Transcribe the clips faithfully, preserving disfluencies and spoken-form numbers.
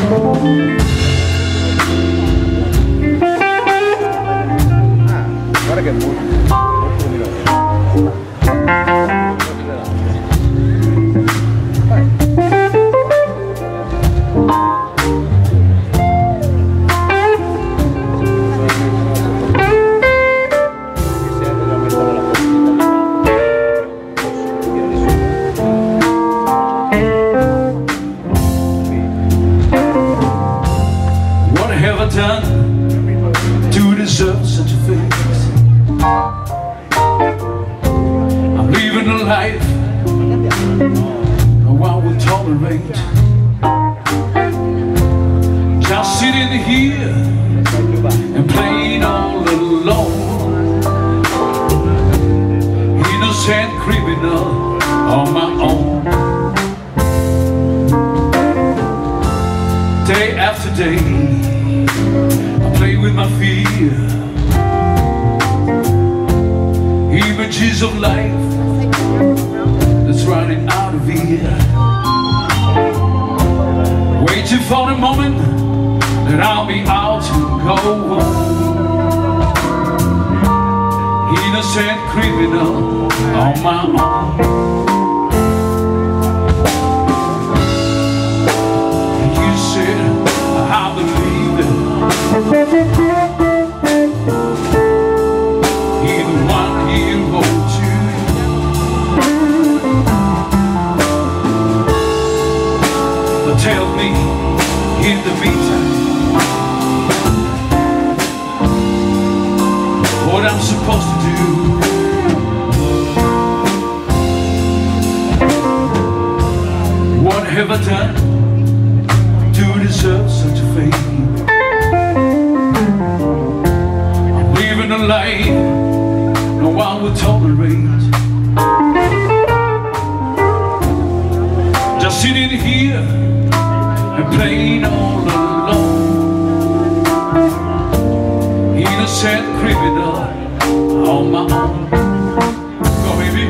Guarda che è molto done to deserve such a face. I'm living a life no one will tolerate. Just sitting here and playing all alone, innocent criminal on my own. Day after day I play with my fear, images of life that's running out of here, waiting for the moment that I'll be out to go home. Innocent criminal on my own. You said I believe it, even one year old too. But tell me, in the meantime, what I'm supposed to do. What have I done to deserve such a fate? I'm living a life no one will tolerate. Just sitting here and playing all alone, innocent criminal on my own. Go baby.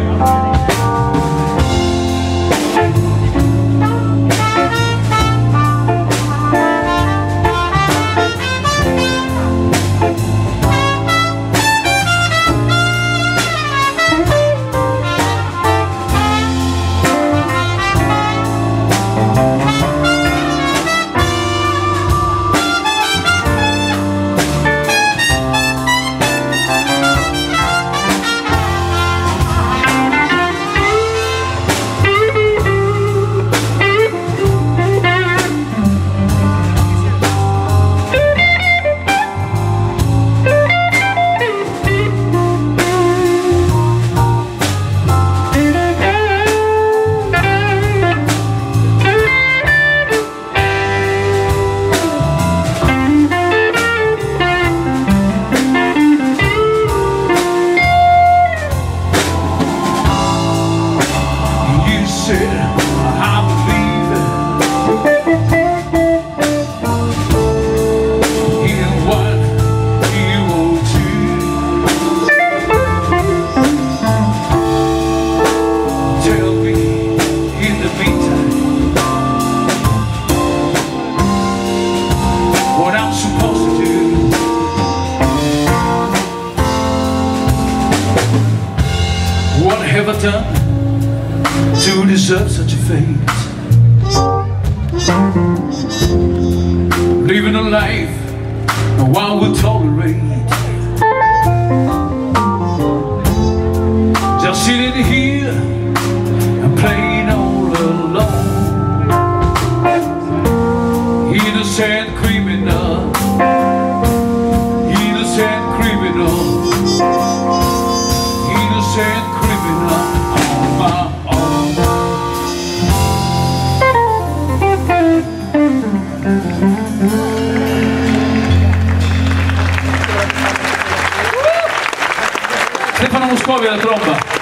What I'm supposed to do. What have I done to deserve such a fate? Living a life no one will tolerate. Just sitting here and playing all alone, innocent criminal, innocent criminal, innocent criminal on my own. Stefano Moscovi alla tromba.